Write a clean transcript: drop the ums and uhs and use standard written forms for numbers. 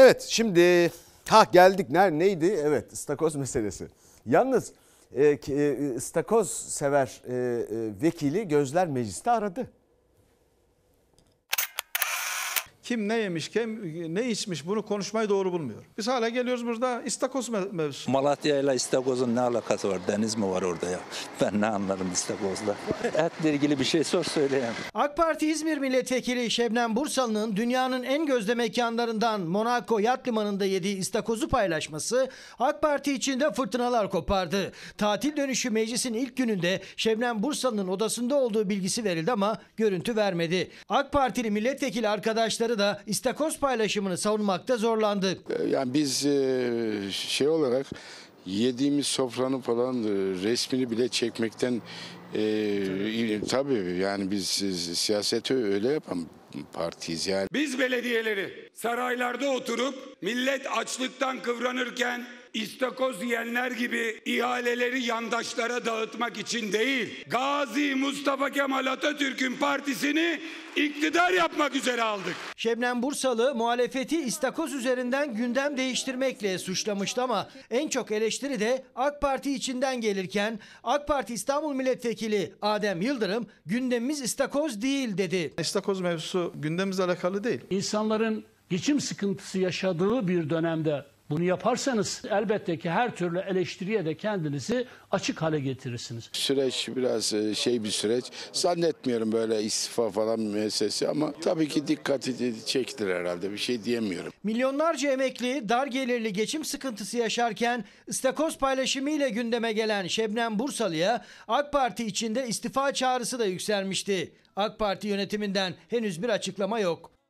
Evet, şimdi geldik. Neydi? Evet, ıstakoz meselesi. Yalnız ıstakoz sever vekili Gözler Meclis'te aradı. Kim ne yemiş, kim ne içmiş bunu konuşmayı doğru bulmuyor. Biz hala geliyoruz burada istakoz mevzusu. Malatya ile istakozun ne alakası var? Deniz mi var orada ya? Ben ne anlarım istakozla? Etle ilgili bir şey söyleyeyim. AK Parti İzmir Milletvekili Şebnem Bursalı'nın dünyanın en gözde mekanlarından Monaco Yat Limanı'nda yediği istakozu paylaşması AK Parti içinde fırtınalar kopardı. Tatil dönüşü meclisin ilk gününde Şebnem Bursalı'nın odasında olduğu bilgisi verildi ama görüntü vermedi. AK Partili milletvekili arkadaşları da istakoz paylaşımını savunmakta zorlandı. Yani biz şey olarak yediğimiz sofranın falan resmini bile çekmekten tabii yani biz siyaseti öyle yapan partiyiz yani. Biz belediyeleri saraylarda oturup millet açlıktan kıvranırken istakoz yiyenler gibi ihaleleri yandaşlara dağıtmak için değil, Gazi Mustafa Kemal Atatürk'ün partisini iktidar yapmak üzere aldık. Şebnem Bursalı muhalefeti istakoz üzerinden gündem değiştirmekle suçlamıştı ama en çok eleştiri de AK Parti içinden gelirken AK Parti İstanbul Milletvekili Adem Yıldırım gündemimiz istakoz değil dedi. İstakoz mevzusu gündemimizle alakalı değil. İnsanların geçim sıkıntısı yaşadığı bir dönemde bunu yaparsanız elbette ki her türlü eleştiriye de kendinizi açık hale getirirsiniz. Süreç biraz bir süreç. Zannetmiyorum böyle istifa falan meselesi ama tabii ki dikkati çektir herhalde. Bir şey diyemiyorum. Milyonlarca emekli dar gelirli geçim sıkıntısı yaşarken istakoz paylaşımıyla gündeme gelen Şebnem Bursalı'ya AK Parti içinde istifa çağrısı da yükselmişti. AK Parti yönetiminden henüz bir açıklama yok.